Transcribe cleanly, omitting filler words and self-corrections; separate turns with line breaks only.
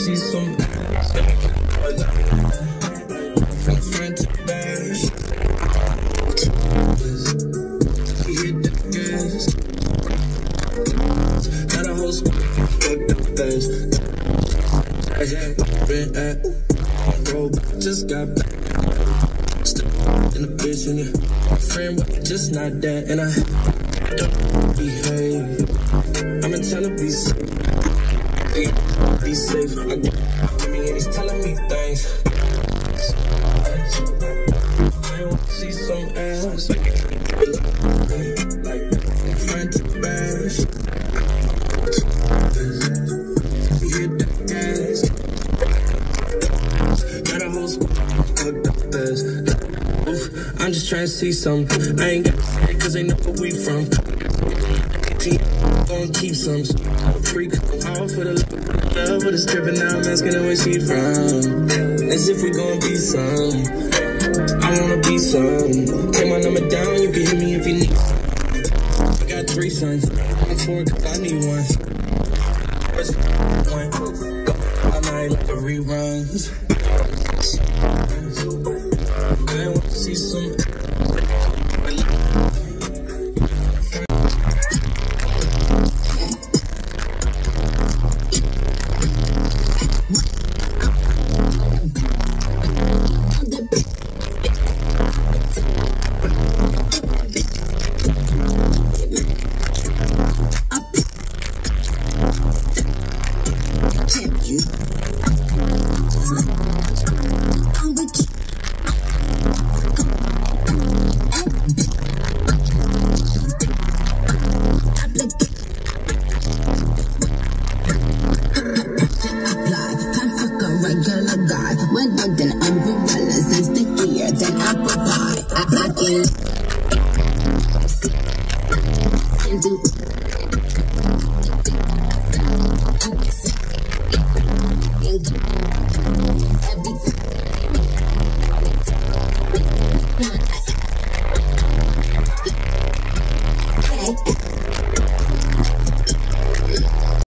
see some from front to back. Hit the gas. Got a whole fucked up fast. Been at bro, just got back. In the bitch and your friend, just not that. And I don't behave. I'ma tell her be safe. Be safe. I get me and he's telling me things. I want to see some ass. Like front to bash. Hit the gas. Got a whole squad fucked up fast. I'm just trying to see something. I ain't got to say it cause they know where we from. Gonna keep some freak all for the love of the strip, and now I'm asking her where she from. As if we gonna be some. I wanna be some. Take my number down, you can hit me if you need some. I got 3 sons. I'm 4 cause I need one. I'm not like the reruns. I want to see some.
Okay.